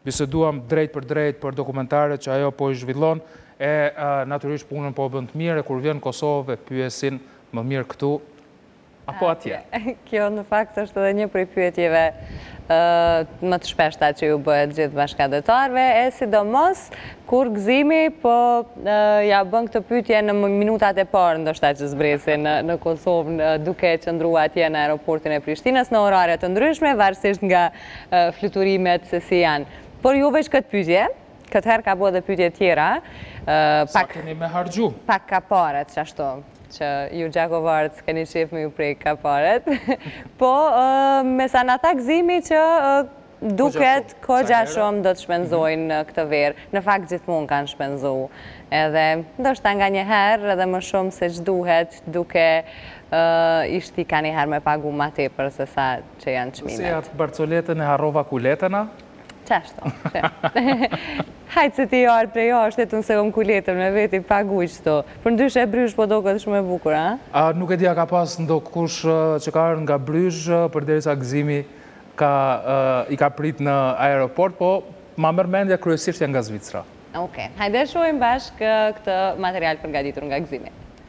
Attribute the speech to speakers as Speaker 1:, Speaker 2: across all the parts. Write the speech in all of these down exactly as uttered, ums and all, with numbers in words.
Speaker 1: biseduam drejt për drejt për dokumentaret që ajo po i zhvillon, e natyrisht punën po bën të mirë, e kur vjen Kosovë pyesin më mirë këtu, apo atje?
Speaker 2: Kjo në fakt është edhe një prej pyetjeve më të shpeshta që ju bëhet gjithë bashkëdhetarëve, e sidomos kur Gëzimi po ja bën këtë pyetje në minutat e parë ndoshta që zbresin në Kosovë duke qëndruar atje në aeroportin e Prishtinës në orare të ndryshme, varësisht nga fluturimet se si janë. Por ju veç këtë pyetje, këtë herë ka bërë dhe pyetje tjera,
Speaker 1: sa keni me harxhu?
Speaker 2: Pak ka paret që ashtu, që ju gjakovarët s'keni qef me ju prej ka paret, po me sa në tha Gëzimi që duket kogja shumë do të shpenzojnë këtë verë. Në fakt gjithmonë kanë shpenzu. Edhe ndoshta nga një herë edhe më shumë se që duhet duke ishti ka një herë me pagu ma tepër se sa që janë qmimet.
Speaker 1: Si atë barcoletën e harrova kuletëna?
Speaker 2: Qashto, që. Hajtë se ti jarë prej jashtë, e të nëse om kuletën me veti pagu i qëto. Për ndrysh e Brysh po do këtë shumë e bukur, a?
Speaker 1: Nuk e dija ka pas ndo kush që ka arë nga Brysh, për derisa Gëzimi i ka prit në aeroport, po ma mërmendja kryesisht janë nga Zvicra.
Speaker 2: Oke, hajde shojmë bashkë këtë material përgatitur nga Gëzimi.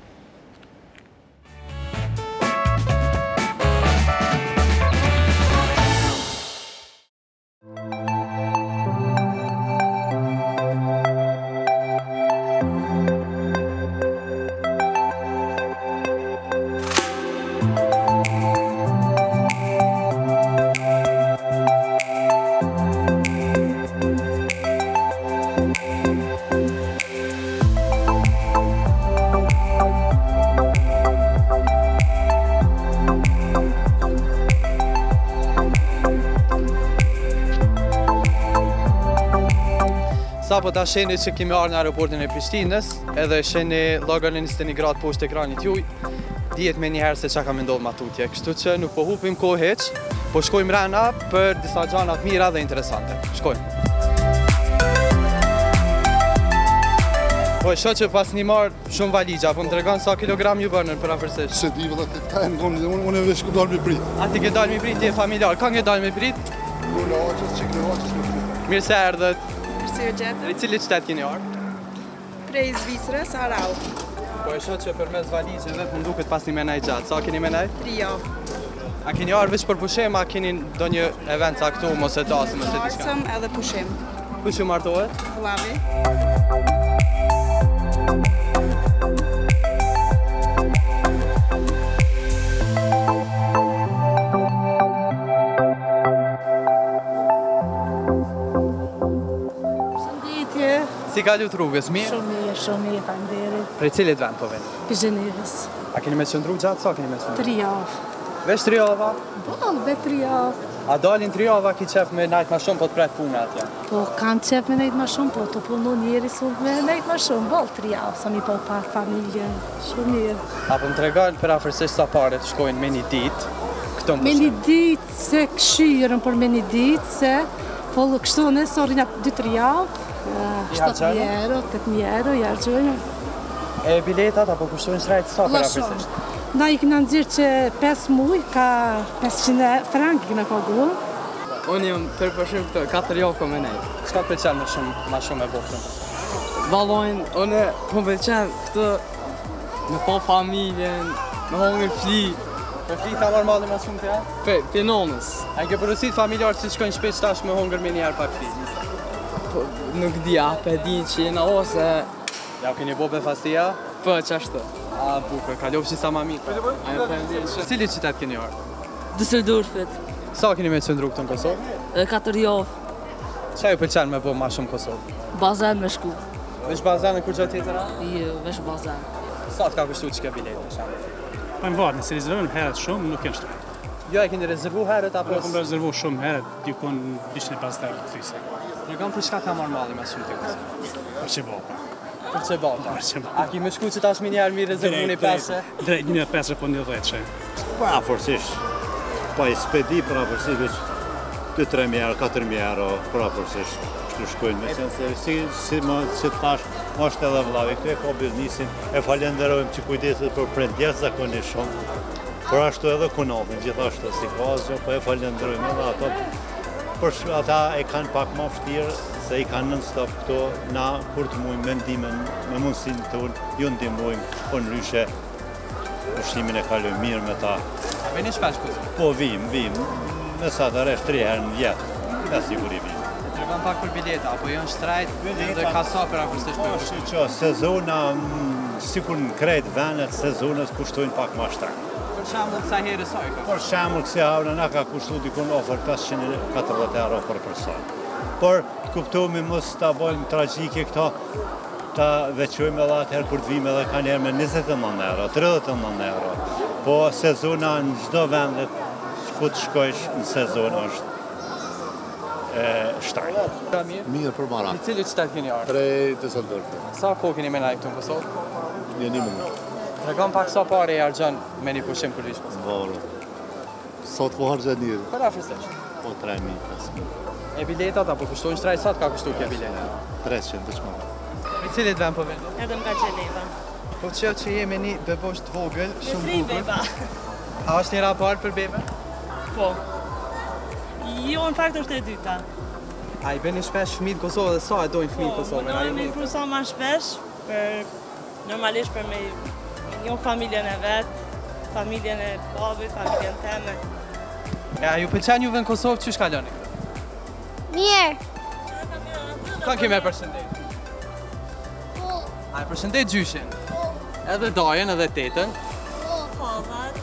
Speaker 3: Sa po ta sheni që kemi arë në aeroportin e Prishtinës, edhe sheni logën e njëzet e një gradë poshtë ekranit juj, dihet me njëherë se qa ka me ndodhë ma tutje. Kështu që nuk po hupim kohë heq, po shkojmë rena për disa gjanat mira dhe interesante. Shkojmë. Po e shoh që pas një marë shumë valigja, po më tregon sa kilogram ju bërnën për afërsisht.
Speaker 4: Se di vëllat e tajnë, unë e vesh ku dalë me prit.
Speaker 3: A ti ke dalë me prit, ti e familjar, ka nge dalë me prit?
Speaker 4: Unë aqës, që kënë aqës me prit.
Speaker 3: Mirë se erdhët.
Speaker 5: Si u gjetëm?
Speaker 3: Dhe cili qëtet keni arë?
Speaker 5: Prej Zvicrës, Arau.
Speaker 3: Po e shoh që për mes valigjeve për nduket pas një menaj gjatë. Sa keni menaj?
Speaker 5: Tri javë.
Speaker 3: A keni arë veç për pushim, a keni do një event caktu, mos e dasëm, mos e diçka?
Speaker 5: Arsëm edhe pushim.
Speaker 3: Ku që martohet?
Speaker 5: Vllavi.
Speaker 3: Si ka lutë rrugës, mirë?
Speaker 6: Shumë mirë, shumë mirë, faleminderit.
Speaker 3: Prej cilit vend po veni?
Speaker 6: Për Gjenevës.
Speaker 3: A keni me qëndru gjatë, sa keni me qëndru?
Speaker 6: Tri javë.
Speaker 3: Vesh tri java?
Speaker 6: Po, dhe tri javë.
Speaker 3: A dalin tri java ki qef me najtë ma shumë, po të pret punë atje?
Speaker 6: Po, kam qef me najtë ma shumë, po të punu njeri su me najtë ma shumë. Bol tri javë, sa mi po partë familje. Shumë mirë.
Speaker 3: A po më tregon për afërsisht sa pare të shkojnë me një ditë, këto më
Speaker 6: Me një ditë, se këshyrën për me një ditë, se po kështu në sorin atë dy tri javë. shtatë mijë euro, tetë mijë euro, jarëgjojnë.
Speaker 3: E biletat, apo kushtojnë shrajtë sa për afërsisht?
Speaker 6: Na i këna nëzirë që pesë muj, ka pesëqind frank i këna pagu.
Speaker 7: Unë jam për përshim këtë, katër javë ko me nejtë.
Speaker 3: Qka të përqenë më shumë, ma shumë e botën?
Speaker 7: Valojnë, unë po më përqenë këtë me po familjen, me hongër fli.
Speaker 3: Po fli ka normali ma shumë të ja?
Speaker 7: Pe, pe nonës.
Speaker 3: A në ke përësit familjarë që shkojnë shpesh tash me hongër me njerë pa fli?
Speaker 7: Nuk di, a pe di që jena ose...
Speaker 3: Ja, keni bo be fastia?
Speaker 7: Po, qashtë.
Speaker 3: A, bukër, ka lopë që sa ma mikë.
Speaker 7: A e për ndi që...
Speaker 3: Cili qytet keni orë?
Speaker 7: Düsseldorfit.
Speaker 3: Sa keni me qëndru këtë në Kosovë?
Speaker 7: Katër javë.
Speaker 3: Qa ju përqenë me bo ma shumë Kosovë?
Speaker 7: Bazen me shku.
Speaker 3: Vesh bazen e kur gjatë tjetëra?
Speaker 7: Jo, vesh bazen.
Speaker 3: Sa të ka kështu që ke biletë, në shamë?
Speaker 8: Pa më varë, nëse rezervojnë herët shumë, nuk jenë shtu.
Speaker 3: Jo, e keni rezervu herët, apo...
Speaker 8: Po, kom rezervu shumë herët, dikon dyqin e pesëdhjetë të thyse.
Speaker 3: Regon për shka ka normali me shumë të kësë?
Speaker 8: Për që bota.
Speaker 3: Për që bota?
Speaker 8: Për që bota.
Speaker 3: A ki me shku që tash mi njerë mi rezervu një pesë?
Speaker 8: Drejt një pesë po një dhjetë që.
Speaker 9: Pa, afërsisht. Pa i spedi për afërsisht veç dy tre mijë euro, katër mijë euro për afërsisht. Kështu shkojnë me qenë se si, si më që tash është edhe vllavi, këtu e ka biznisin, e falenderojmë që kujdeset për prindjes zakonisht shumë. Por ashtu edhe kunopin, gjithashtu si ka asgjë, po e falenderojmë edhe ato Por ata e kanë pak më vështirë se i kanë non-stop këto, na kur të mujmë mendimin me mundësinë tonë, ju ndihmojmë, po ndryshe ushqimin e kalojmë mirë me ta.
Speaker 3: A vini shpesh këtu?
Speaker 9: Po vim, vim, me sa të resh tri herë në vjetë, me siguri vim.
Speaker 3: Tregon pak për bileta, apo janë shtrajt dhe kasapër apo s'është
Speaker 9: Po, shi që sezona, sikur në krejt vendet, sezonës kushtojnë pak ma shtrajt.
Speaker 3: Për shembull, sa herë sa i ka?
Speaker 9: Për shembull, kësi havnë na ka kushtu dikun ofër pesëqind e katërdhjetë euro për person. Por, të kuptohemi mos ta bëjmë tragjike këto, ta veçojmë edhe atëherë kur të vime edhe kanë herë me njëzet e nëntë euro, tridhjetë e nëntë euro. Po, sezona në çdo vendet, ku të shkojsh në sezon është e shtrajt.
Speaker 4: Mirë për marat.
Speaker 3: I cili qytet keni ardhur?
Speaker 4: Prej Düsseldorf.
Speaker 3: Sa kohë keni menaj këtu në Kosovë?
Speaker 4: Një një minutë.
Speaker 3: Tregon pak sa pare i harxhon me një pushim për vishë Kosovë.
Speaker 4: Vore. Sot po harxhe njërë.
Speaker 3: Për afërsisht?
Speaker 4: Po tre mijë, pesë mijë.
Speaker 3: E biletat apo kushtojnë shtrajt, sa të ka kushtu kja bileta?
Speaker 4: treqind të shmarë.
Speaker 3: I cilit vend po vendi?
Speaker 10: Edhe nga Gjeneva.
Speaker 3: Po që që jemi një bebosh të vogël,
Speaker 10: Me
Speaker 3: shumë
Speaker 10: tri
Speaker 3: bukur.
Speaker 10: beba.
Speaker 3: A është një raport për bebe?
Speaker 10: Po. Jo, në fakt është e dyta.
Speaker 3: A i beni shpesh fëmijë të Kosovë dhe sa e dojnë fëmijë të Kosovë?
Speaker 10: Po, më dojnë me sa ma shpesh, për normalisht për me një familjen e vetë, familjen e babit, familjen teme.
Speaker 3: Ja, ju pëlqen juve në Kosovë, që shkalloni?
Speaker 11: Mirë.
Speaker 3: Ka kime përshëndet? A e përshëndet gjyshin? Edhe dajen, edhe tetën?
Speaker 10: Pollat.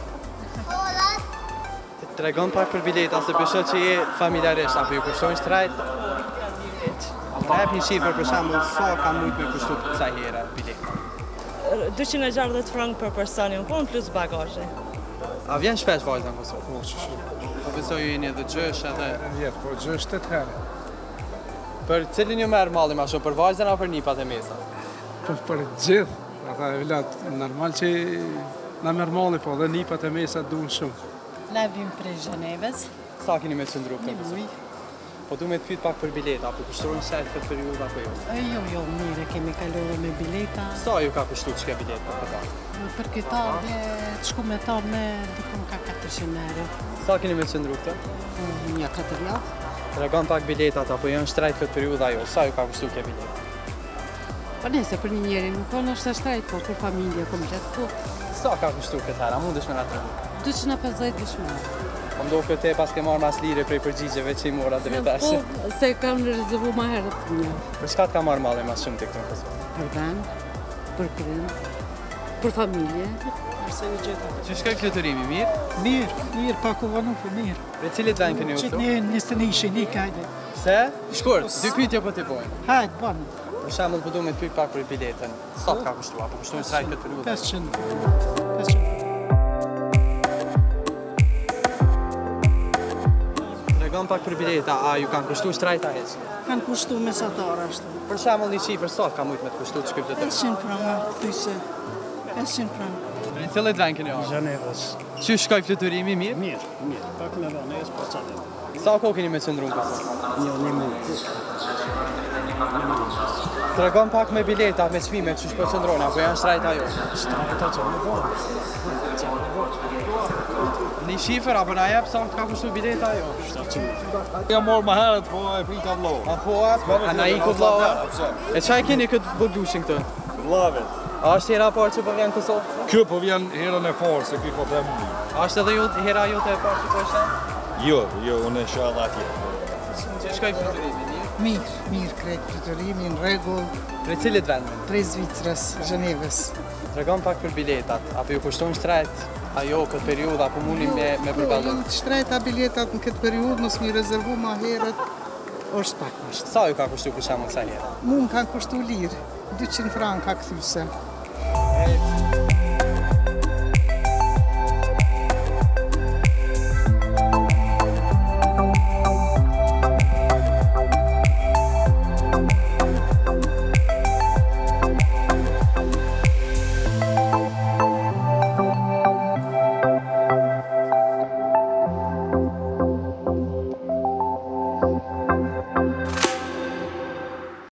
Speaker 3: Të tregon pak për bileta, se përshë që je familjarisht, apo ju kushtojnë shtrajt? Të rep një shifër për shambull, sa ka mujt me kushtu për kësaj here bileta?
Speaker 10: dyqind e gjashtëdhjetë frangë për personin, po në plus bagazhe.
Speaker 3: A vjen shpesh vajza në Kosovë?
Speaker 12: Po, që shumë.
Speaker 3: Po besoj ju jeni edhe gjësh edhe...
Speaker 12: Vjetë, po gjësh të të herë.
Speaker 3: Për cilin ju merë malli ma shumë, për vajzën a për nipat e mesa?
Speaker 12: Për, për gjithë, ata e vilat, normal që na merë malli, po dhe nipat e mesa duhen shumë.
Speaker 13: Na vim prej Zhenevës.
Speaker 3: Sa keni me qëndru këtë Kosovë? Po du me të pyet pak për bileta, apo kushtojnë shajt këtë periudhë apo jo?
Speaker 13: Jo, jo, mire, kemi kaluar me bileta.
Speaker 3: Sa ju ka kushtu që ke bileta për ta?
Speaker 13: Për këtë ardhje, të shku me ta me dikun ka katërqind euro.
Speaker 3: Sa keni me qëndru këtë?
Speaker 13: Një katër javë.
Speaker 3: Tregon pak biletat, apo janë shtrajt këtë periudhë ajo? Sa ju ka kushtu ke bileta?
Speaker 13: Po nese, për një njeri, nuk konë është shtrajt, po për familje, komplet, po.
Speaker 3: Sa ka kushtu këtë hera? Mundesh me nga të rëmë?
Speaker 13: dyqind e pesëdhjetë dëshmorë.
Speaker 3: Po mdo këtë e pas ke marrë mas lire prej përgjigjeve që i mora dhe vetash.
Speaker 13: Po, se kam në rezervu ma herët një.
Speaker 3: Për shka të ka marrë malli mas shumë të këtë në Kosovë?
Speaker 13: Për vend, për krim, për familje.
Speaker 3: Që shkoj flutërimi, mirë?
Speaker 14: Mirë, mirë, pa ku vanu për mirë.
Speaker 3: Për cilit vend këni u
Speaker 14: Qëtë një njëstë një ishe një kajde.
Speaker 3: Pse? Shkurt, dy pyetje po t'i bojnë.
Speaker 14: Hajtë, banë.
Speaker 3: Për shembull, po du me të pyet pak për biletën. Sa të ka kushtu, apo kushtojnë shtrajt këtë periudhë?
Speaker 14: pesëqind. pesëqind.
Speaker 3: Tregon pak për bileta, a ju kanë kushtu shtrajt a heq?
Speaker 14: Kanë kushtu mesatar ashtu.
Speaker 3: Për shembull, një shifër sa ka mujt me të kushtu të shkyptet e?
Speaker 14: pesëqind franga, thyse. pesëqind franga.
Speaker 3: Në cilët vend keni ardhur?
Speaker 14: Zhenevës.
Speaker 3: Që shkoj fluturimi mirë?
Speaker 14: Mirë, mirë. Pak me vanes, po qatë.
Speaker 3: Sa kohë keni me qëndru në Kosovë?
Speaker 14: Një, një mundë.
Speaker 3: Tregon pak me bileta, me çmime, që shpo qëndrona, apo janë shtrajt ajo?
Speaker 14: Shtrajt ajo në bërë.
Speaker 3: Një shifër, apo na jep sa të ka kushtu bileta ajo?
Speaker 15: Jam morë më herët, po e prita vllohë.
Speaker 3: A po atë? A na iku vllohë? E qaj keni këtë vëgdushin këtë?
Speaker 15: Vllavit.
Speaker 3: A është hera parë që po vjen Kosovë?
Speaker 15: Kjo po vjen herën e parë, se kjo po të më.
Speaker 3: A është edhe ju hera jote e parë që po është?
Speaker 15: Jo, jo, unë e shala atje.
Speaker 3: Që shkoj fluturimi, një?
Speaker 14: Mirë, mirë krejt fluturimi, në regull.
Speaker 3: Pre cilit vendin?
Speaker 14: Prej Zvicrës, Zhenevës.
Speaker 3: Tregon pak për biletat, apo ju kushtojnë shtrajt ajo këtë periudhë, apo mundi me, me përballu?
Speaker 14: Po, shtrajta biletat në këtë periudhë, mos mi rezervu ma herët, është pak më shtë.
Speaker 3: Sa ju ka kushtu për shembull sa herë?
Speaker 14: Mu më kanë kushtu lirë, dyqind frangë ka këthyse.